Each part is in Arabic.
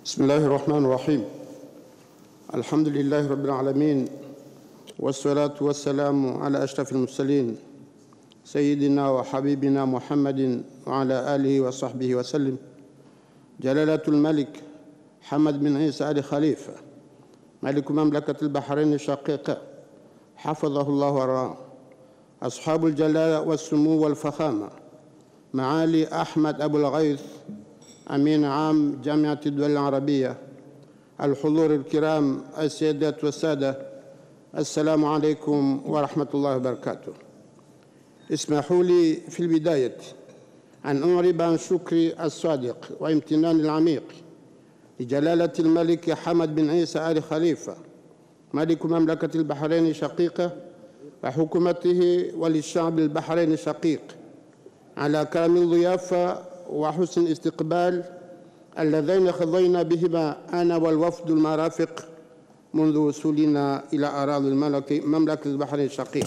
بسم الله الرحمن الرحيم. الحمد لله رب العالمين، والصلاة والسلام على أشرف المرسلين سيدنا وحبيبنا محمد وعلى آله وصحبه وسلم. جلالة الملك حمد بن عيسى آل خليفة ملك مملكة البحرين الشقيقة حفظه الله ورعاه، أصحاب الجلالة والسمو والفخامة معالي أحمد أبو الغيث أمين عام جامعة الدول العربية، الحضور الكرام، السيدات والسادة، السلام عليكم ورحمة الله وبركاته. اسمحوا لي في البداية أن أعرب عن شكري الصادق وامتناني العميق لجلالة الملك حمد بن عيسى آل خليفة ملك مملكة البحرين الشقيقة وحكومته وللشعب البحريني الشقيق على كرم الضيافة وحسن الاستقبال اللذين خضينا بهما أنا والوفد المرافق منذ وصولنا إلى أراضي مملكة البحرين الشقيق.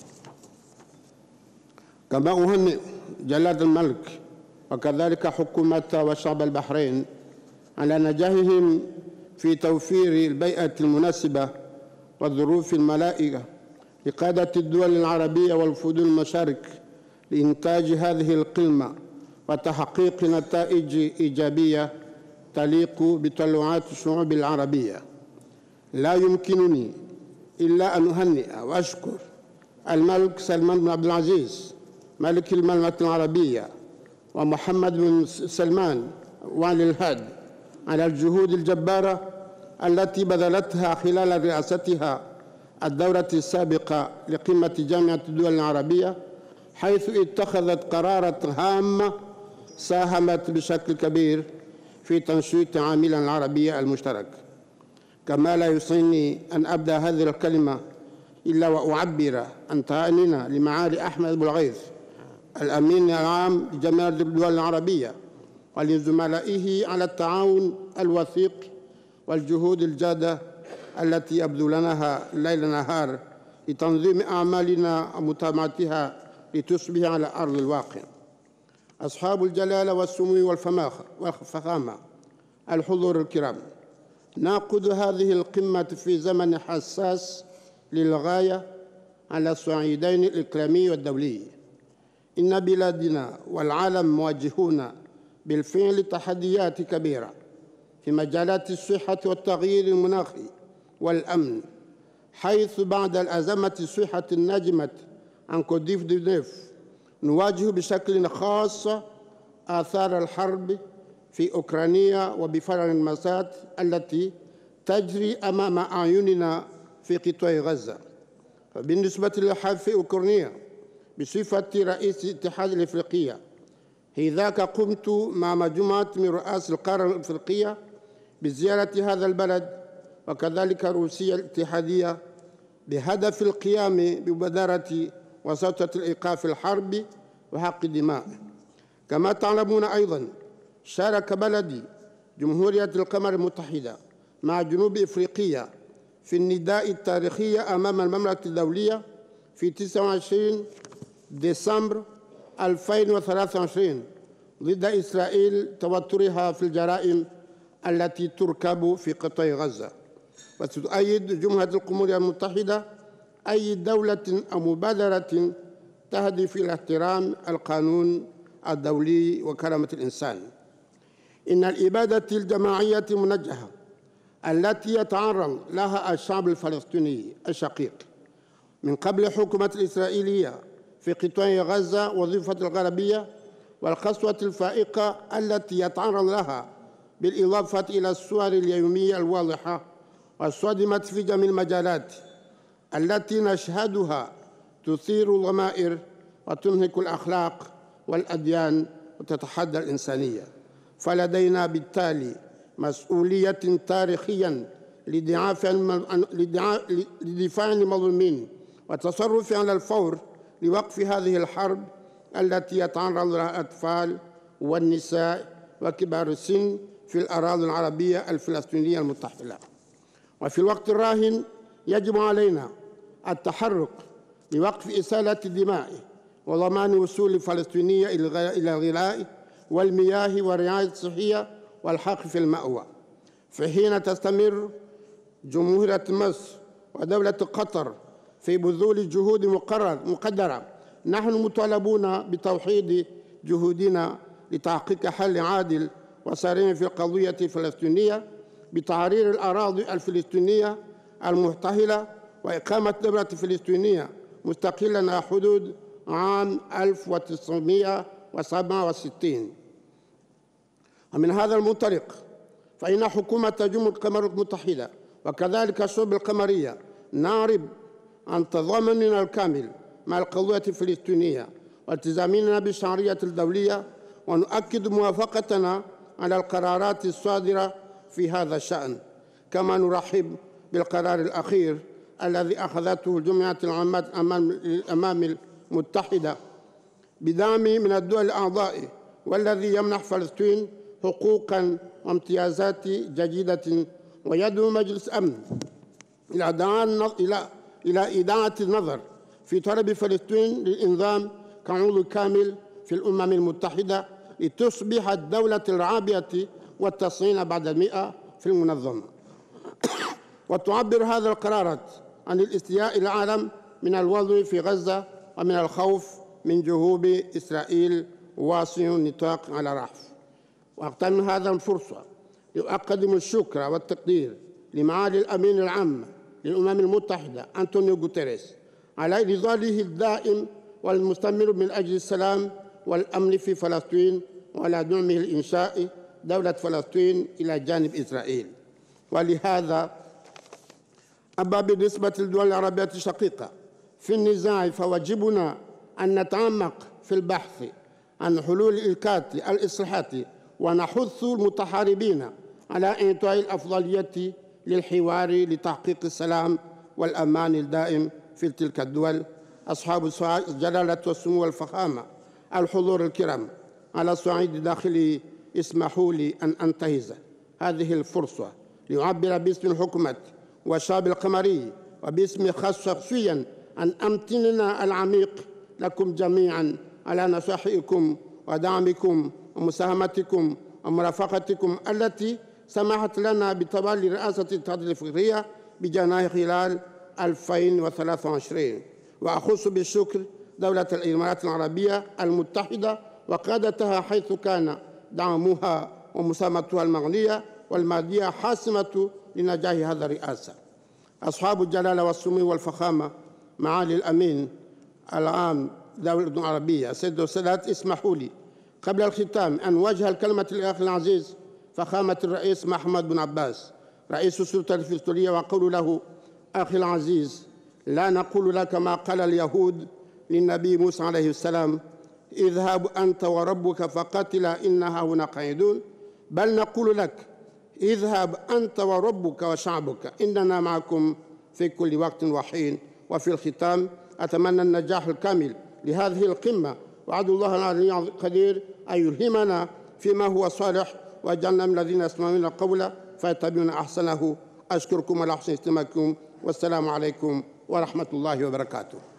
كما أهنئ جلالة الملك وكذلك حكومة وشعب البحرين على نجاحهم في توفير البيئة المناسبة والظروف الملائمة لقادة الدول العربية والوفود المشارك لإنتاج هذه القمة وتحقيق نتائج إيجابية تليق بتطلعات الشعوب العربية. لا يمكنني إلا أن أهنئ وأشكر الملك سلمان بن عبد العزيز ملك المملكة العربية ومحمد بن سلمان والي الهاد على الجهود الجبارة التي بذلتها خلال رئاستها الدورة السابقة لقمة جامعة الدول العربية، حيث اتخذت قرارات هامة ساهمت بشكل كبير في تنشيط عاملنا العربي المشترك. كما لا يسعني أن أبدأ هذه الكلمة إلا وأعبر عن تهانينا لمعالي أحمد أبو الغيث الأمين العام لجامعة الدول العربية ولزملائه على التعاون الوثيق والجهود الجادة التي يبذلونها ليل نهار لتنظيم أعمالنا ومتابعتها لتصبح على أرض الواقع. أصحاب الجلالة والسمو والفخامة، الحضور الكرام، نعقد هذه القمة في زمن حساس للغاية على الصعيدين الإقليمي والدولي. إن بلادنا والعالم مواجهون بالفعل تحديات كبيرة في مجالات الصحة والتغيير المناخي والأمن، حيث بعد الأزمة الصحة الناجمة عن كوفيد-19 نواجه بشكل خاص آثار الحرب في أوكرانيا وبفرع المسات التي تجري أمام أعيننا في قطاع غزة. فبالنسبة للحرب في أوكرانيا بصفة رئيس الاتحاد الأفريقي، هذاك قمت مع مجموعة من رؤساء القارة الأفريقية بزيارة هذا البلد وكذلك روسيا الاتحادية بهدف القيام بمبادرة وسطة الإيقاف الحرب وحق الدماء. كما تعلمون أيضاً شارك بلدي جمهورية القمر المتحدة مع جنوب إفريقيا في النداء التاريخي أمام المملكة الدولية في 29 ديسمبر 2023 ضد إسرائيل توترها في الجرائم التي تركب في قطاع غزة. وتؤيد جمهورية الجمهورية المتحدة أي دولة أو مبادرة تهدف إلى احترام القانون الدولي وكرامة الإنسان. إن الإبادة الجماعية المنجحة التي يتعرض لها الشعب الفلسطيني الشقيق من قبل الحكومة الإسرائيلية في قطاع غزة والضفة الغربية، والقسوة الفائقة التي يتعرض لها بالإضافة إلى الصور اليومية الواضحة والصادمة في جميع المجالات التي نشهدها تثير الضمائر وتنهك الأخلاق والأديان وتتحدى الإنسانية. فلدينا بالتالي مسؤولية تاريخية لدفاع عن المظلومين والتصرف على الفور لوقف هذه الحرب التي يتعرض لها الأطفال والنساء وكبار السن في الأراضي العربية الفلسطينية المتحدة. وفي الوقت الراهن يجب علينا التحرك لوقف إسالة الدماء وضمان وصول الفلسطينية إلى الغذاء والمياه والرعاية الصحية والحق في المأوى. في حين تستمر جمهورية مصر ودولة قطر في بذول جهود مقدرة، نحن مطالبون بتوحيد جهودنا لتحقيق حل عادل وسريع في القضية الفلسطينية بتحرير الأراضي الفلسطينية المحتلة وإقامة دولة فلسطينية مستقلة على حدود عام 1967. ومن هذا المنطلق فإن حكومة جمهورية القمر المتحدة وكذلك الشعوب القمرية نعرب عن تضامننا الكامل مع القضية الفلسطينية والتزامنا بالشرعية الدولية، ونؤكد موافقتنا على القرارات الصادرة في هذا الشأن. كما نرحب بالقرار الأخير الذي أخذته الجمعية العامة للأمم المتحدة بدعم من الدول الأعضاء، والذي يمنح فلسطين حقوقاً وامتيازات جديدة، ويدعو مجلس الأمن إلى إداعة النظر في طلب فلسطين للإنضمام كعضو كامل في الأمم المتحدة لتصبح الدولة الرابعة والتسعين بعد 100 في المنظمة. وتعبر هذه القرارات عن الاستياء العالم من الوضع في غزة ومن الخوف من جهود إسرائيل واسع النطاق على رأس. وأغتنم هذا الفرصة لأقدم الشكر والتقدير لمعالي الأمين العام للأمم المتحدة أنطونيو غوتيريس على إظهاره الدائم والمستمر من أجل السلام والأمن في فلسطين، وعلى دعمه لإنشاء دولة فلسطين إلى جانب إسرائيل. ولهذا أما بالنسبة للدول العربية الشقيقة في النزاع، فواجبنا أن نتعمق في البحث عن حلول الإصلاحات ونحث المتحاربين على إعطاء الأفضلية للحوار لتحقيق السلام والأمان الدائم في تلك الدول. أصحاب الجلالة والسمو والفخامة، الحضور الكرام، على الصعيد الداخلي اسمحوا لي أن أنتهز هذه الفرصة لأعبر باسم الحكومة والشعب القمري وباسمي شخصياً عن امتناننا العميق لكم جميعاً على نصائحكم ودعمكم ومساهمتكم ومرافقتكم التي سمحت لنا بتولي رئاسة الاتحاد الأفريقي بجناح خلال 2023. وأخص بالشكر دولة الإمارات العربية المتحدة وقادتها، حيث كان دعمها ومساهمتها المغنية والمادية حاسمة لنجاح هذه الرئاسة. أصحاب الجلالة والسمو والفخامة، معالي الأمين العام دولة العربية سيد السادات، اسمحوا لي قبل الختام أن أوجه الكلمة للأخ العزيز فخامة الرئيس محمد بن عباس رئيس السلطة الفلسطينية، وأقول له: أخي العزيز، لا نقول لك ما قال اليهود للنبي موسى عليه السلام: اذهب أنت وربك فقاتلا إنها هنا قاعدون، بل نقول لك: اذهب أنت وربك وشعبك إننا معكم في كل وقت وحين. وفي الختام أتمنى النجاح الكامل لهذه القمة، وأدعو الله العلي القدير أن يلهمنا فيما هو صالح، وجعلنا من الذين يسمعون القول فيتبعون أحسنه. أشكركم على حسن استماعكم، والسلام عليكم ورحمة الله وبركاته.